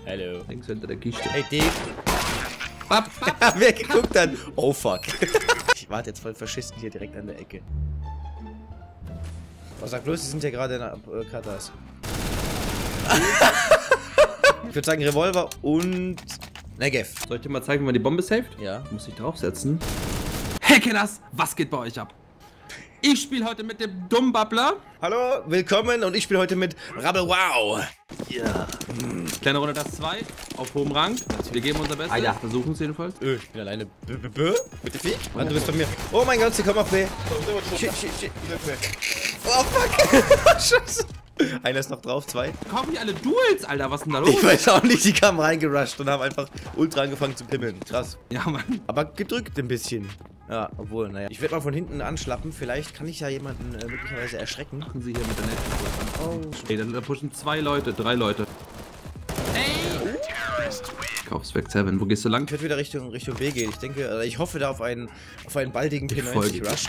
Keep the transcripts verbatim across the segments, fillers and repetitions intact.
Hallo. Links hinter der Kiste. Hey, Dave. Wer geguckt hat? Oh, fuck. Ich warte jetzt voll Faschisten hier direkt an der Ecke. Oh, sag bloß, die sind ja gerade in der äh, Katas. Ich würde sagen Revolver und Negev. Soll ich dir mal zeigen, wie man die Bombe saved? Ja. Muss ich draufsetzen. Hey Kenners, was geht bei euch ab? Ich spiele heute mit dem dummen Babbler. Hallo, willkommen und ich spiele heute mit Rabble Wow. Ja. Hm. Kleine Runde das zwei auf hohem Rang. Wir geben unser Bestes. Alter. Versuchen es jedenfalls. Öh, ich bin alleine. B -b -b Bitte Vieh? Warte, du bist bei mir. Oh mein Gott, sie kommen auf B. Shit, shit, shit. Oh fuck. Scheiße. Einer ist noch drauf, zwei. Kaufen die alle Duels, Alter, was ist denn da los? Ich weiß auch nicht, die kamen reingerusht und haben einfach ultra angefangen zu pimmeln. Krass. Ja, Mann. Aber gedrückt ein bisschen. Ja, obwohl, naja. Ich werde mal von hinten anschlappen. Vielleicht kann ich ja jemanden äh, möglicherweise erschrecken. Machen sie hier mit der Net. Oh. Ey, da pushen zwei Leute, drei Leute. Ey! Kauf's weg, Seven. Wo gehst du lang? Ich werde wieder Richtung, Richtung B gehen. Ich denke, äh, ich hoffe da auf einen, auf einen baldigen P neunzig Rush.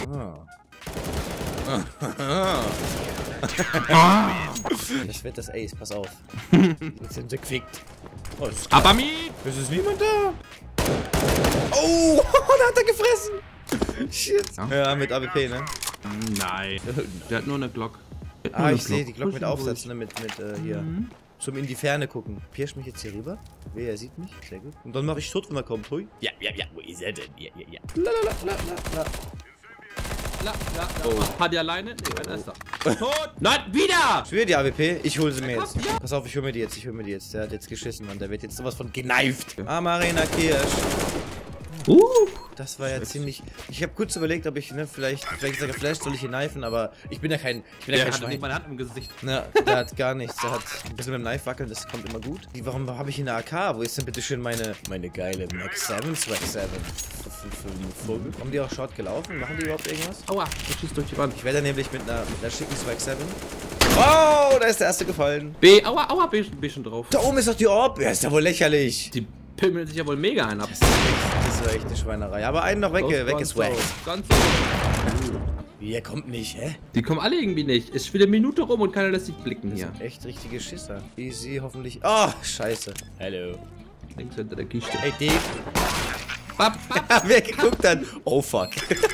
Ah. Das wird das Ace, pass auf. Jetzt sind sie gefickt. Oh, Aber mir! Es ist niemand da. Oh, da hat er gefressen. Shit. Ja, ja, mit A W P, ne? Nein. Der hat nur eine Glock. Nur Ah, eine ich sehe die Glock mit Pushen Aufsatz, ne? Mit, mit äh, hier. Mhm. Zum in die Ferne gucken. Pirsch mich jetzt hier rüber. Wer, er sieht mich. Sehr gut. Und dann mache ich tot, wenn er kommt. Hui. Ja, ja, ja. Wo ist er denn? Ja, ja, ja. Lalalala, la, La, la, la. Oh. Hat die alleine? Nee, einer ist da. Tot! Nein, wieder! Schwör die A W P, ich hole sie mir jetzt. Kommt, ja. Pass auf, ich hole mir die jetzt, ich hole mir die jetzt. Der hat jetzt geschissen, Mann. Der wird jetzt sowas von geneift. Ah, Marina Kirsch. Uh! Das war ja ziemlich. Ich habe kurz überlegt, ob ich, ne, vielleicht, vielleicht ist er geflasht, soll ich ihn kneifen, aber ich bin ja kein. Ich bin ja Der kein hat Schwein. nicht meine Hand im Gesicht. Na, der hat gar nichts. Der hat ein bisschen mit dem Knife wackeln, das kommt immer gut. Wie, warum habe ich eine A K? Wo ist denn bitte schön meine. Meine geile Max sieben, Swag sieben? Vogel. Haben die auch Short gelaufen? Machen die überhaupt irgendwas? Aua, du schießt durch die Wand. Ich werde nämlich mit einer, mit einer schicken Swag sieben. Oh, da ist der erste gefallen. B, aua, aua, B, B schon drauf. Da oben ist doch die Orb. Ja, ist ja wohl lächerlich. Die pimmeln sich ja wohl mega ein ab. Das ist echt, das ist echt eine Schweinerei. Aber einen noch wegge weggeswaggt. Ganz Wie, er kommt nicht, hä? Die kommen alle irgendwie nicht. Es spielt eine Minute rum und keiner lässt sich blicken Das hier. sind echt richtige Schisser. Easy, hoffentlich. Oh, scheiße. Hallo. Links hinter der Kiste. Hey, Dave. Bap, bap. Wer geguckt hat? Oh, fuck.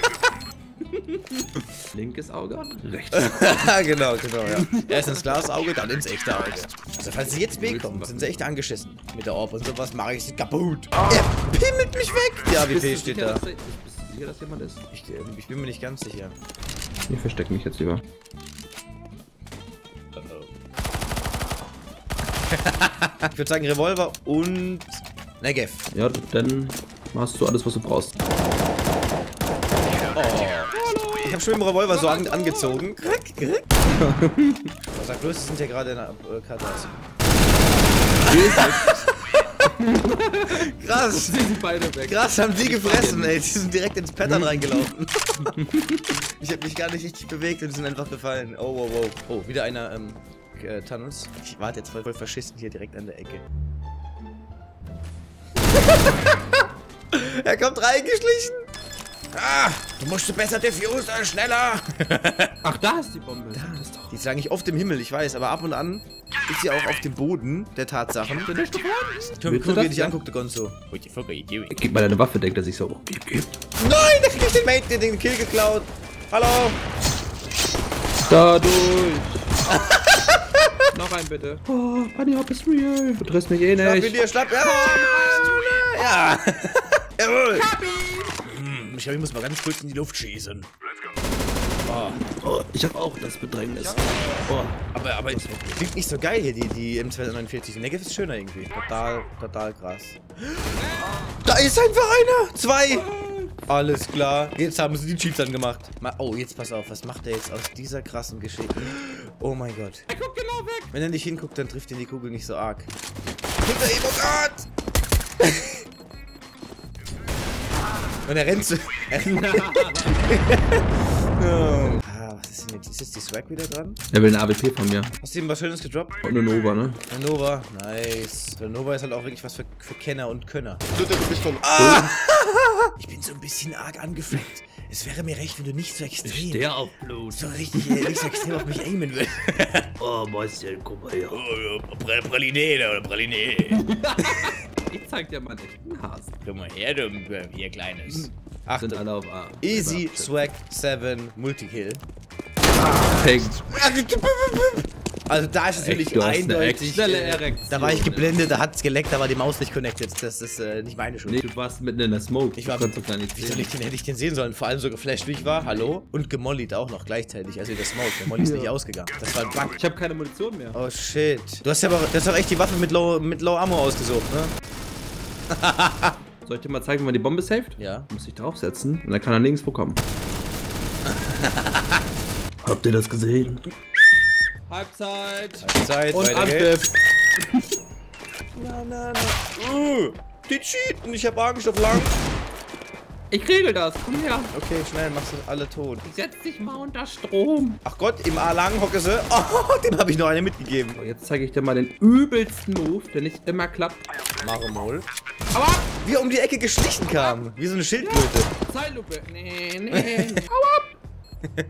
Linkes Auge, rechts. Genau, genau, ja. Erst ins Glasauge, dann ins echte Auge. Also, falls sie jetzt B kommen, sind sie echt angeschissen. Mit der Orb und sowas mache ich sie kaputt. Oh. Er pimmelt mich weg. Die A W Bist P du steht sicher, da. dass, bist du sicher, dass jemand ist? Ich, ich bin mir nicht ganz sicher. Ich verstecke mich jetzt lieber. Ich würde sagen Revolver und Negev. Ja, dann hast du alles, was du brauchst. Oh. Ich habe schon mit dem Revolver so an angezogen. Sag bloß, die sind ja gerade in der äh, Katas. Krass. Sind beide weg. Krass, haben die gefressen, ey. Die sind direkt ins Pattern reingelaufen. Ich habe mich gar nicht richtig bewegt und die sind einfach gefallen. Oh, wow, wow. Oh, wieder einer, ähm, äh, Tunnels. Ich warte jetzt voll, voll Faschisten hier direkt an der Ecke. Er kommt reingeschlichen. Ah, du musst besser diffusen, schneller. Ach, da ist die Bombe. Da ist doch. Die ist eigentlich oft im Himmel, ich weiß, aber ab und an ist sie auch auf dem Boden der Tatsachen. Guck mal, wie er dich anguckt, der Gonzo. Gib mal deine Waffe, denkt er sich so. Oh, gib, gib. Nein, da krieg ich den Mate, der den Kill geklaut. Hallo. Dadurch. Noch ein bitte. Oh, Bunny Hop ist real. Du triffst mich eh Schnapp ihn nicht. dir, schnapp. Ja. Ja. Jawohl. Hm, ich glaube, ich muss mal ganz kurz in die Luft schießen. Oh. Oh, ich habe auch das Bedrängnis. Oh. Aber, aber klingt nicht so geil hier, die, die M zweihundertneunundvierzig. Die Negev ist schöner irgendwie. Total, total krass. Da ist einfach einer. Zwei. Alles klar. Jetzt haben sie die Cheats angemacht. Oh, jetzt pass auf. Was macht er jetzt aus dieser krassen Geschichte? Oh mein Gott. Er guckt genau weg. Wenn er nicht hinguckt, dann trifft ihn die Kugel nicht so arg. Hinter ihm, oh Gott! Und er rennt so. Oh. Ah, was ist denn nichts. Ist jetzt die Swag wieder dran? Er will eine A W P von mir. Hast du ihm was Schönes gedroppt? Und eine Nova, ne? Eine Nova. Nice. Der Nova ist halt auch wirklich was für, für Kenner und Könner. Ah! Ich bin so ein bisschen arg angefleckt. Es wäre mir recht, wenn du nicht so extrem... Der auf Blut. So richtig, äh, nicht so extrem auf mich aimen willst. Oh, Mäuschen, guck mal her. Oh, Pr Praline oder Praline. Ich zeig dir mal einen echten Hasen. Komm mal her, du hier Kleines. Sind Achtung. alle auf A. Easy Swag sieben Multikill. Peng. Also da ist es natürlich Echt, du hast eine eindeutig. schnelle äh, Erektion, da war ich ne? geblendet, da hat's geleckt, da war die Maus nicht connected. Das ist äh, nicht meine Schuld. Nee, du warst mitten in der Smoke. Ich war du konntest doch gar nicht Wie soll sehen. ich den, hätte ich den sehen sollen? Vor allem so geflasht wie ich war. Hallo? Und gemollied auch noch gleichzeitig. Also der Smoke. Der Molly ist nicht ausgegangen. Das war ein Bug. Ich habe keine Munition mehr. Oh shit. Du hast ja aber, das ist doch echt die Waffe mit Low, mit Low Ammo ausgesucht, ne? Soll ich dir mal zeigen, wie man die Bombe saved? Ja. Muss ich draufsetzen und dann kann er nirgendwo kommen. Habt ihr das gesehen? Halbzeit. Zeit, Und weiter geht's. Anpfiff. Na, na, na. Uh, die cheaten. Ich hab Angst auf lang. Ich regel das. Komm her. Okay, schnell, machst du alle tot. Setz dich mal unter Strom. Ach Gott, im A lang hocke sie. Oh, dem habe ich noch eine mitgegeben. So, jetzt zeige ich dir mal den übelsten Move, der nicht immer klappt. Maremol. Aua! Wie er um die Ecke geschlichen kam. Wie so eine Schildkröte. Zeitlupe. Nee, nee. Aua!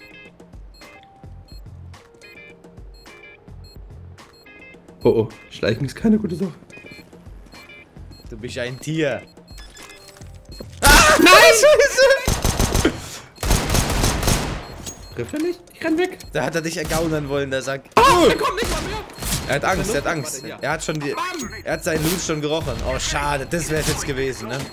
Oh oh, Schleichen ist keine gute Sache. Du bist ein Tier. Ah, nein! Scheiße! Trifft er nicht? Ich renn weg. Da hat er dich ergaunern wollen, der Sack. Oh, er kommt nicht mal mehr. Er hat Angst, er hat Warte, Angst. ja. Er hat schon die. Bam! Er hat seinen Loot schon gerochen. Oh, schade, das wäre es jetzt gewesen, ne?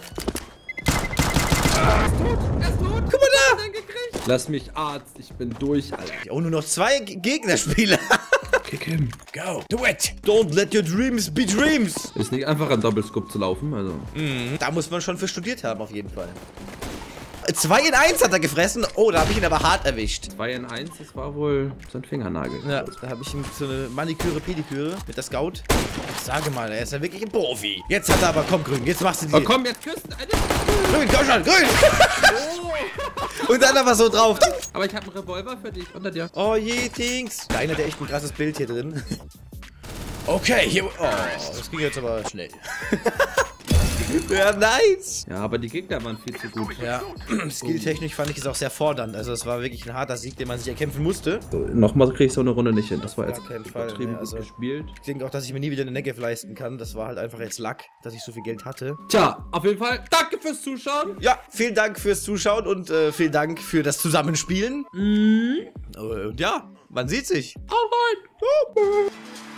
Er ist tot. Er ist tot. Guck mal da! Lass mich Arzt, ich bin durch, Alter. Oh, nur noch zwei G Gegnerspieler. Kick him. Go, do it! Don't let your dreams be dreams! Ist nicht einfach am Double-Scope zu laufen, also. Mhm, da muss man schon für studiert haben, auf jeden Fall. zwei in eins hat er gefressen. Oh, da habe ich ihn aber hart erwischt. zwei in eins, das war wohl sein Fingernagel. Ja, da habe ich ihm so eine Maniküre, Pediküre mit der Scout. Ich sage mal, er ist ja wirklich ein Profi. Jetzt hat er aber, komm Grün, jetzt machst du die. Oh komm, jetzt küssen. Grün, komm schon, Grün! Und dann aber so drauf. Aber ich habe einen Revolver für dich, unter dir. Oh je, Dings. Da einer, der echt ein krasses Bild hier drin. Okay, hier. Oh, das ging jetzt aber schnell. Ja, nice. Ja, aber die Gegner waren viel zu gut. Ja, skilltechnisch fand ich es auch sehr fordernd. Also es war wirklich ein harter Sieg, den man sich erkämpfen musste. So, nochmal kriege ich so eine Runde nicht hin. Das war jetzt Gar keinen Fall, übertrieben nee, also- gut gespielt. Ich denke auch, dass ich mir nie wieder eine Negev leisten kann. Das war halt einfach jetzt Luck, dass ich so viel Geld hatte. Tja, auf jeden Fall, danke fürs Zuschauen. Ja, vielen Dank fürs Zuschauen und äh, vielen Dank für das Zusammenspielen. Mhm. Und ja, man sieht sich. Hau rein.